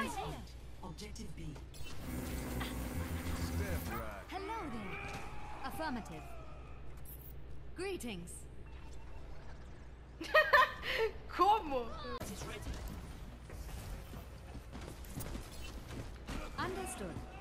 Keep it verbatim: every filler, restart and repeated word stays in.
Eyes on objective B. Step right. Hello there. Affirmative. Greetings. Como? Is ready. Understood.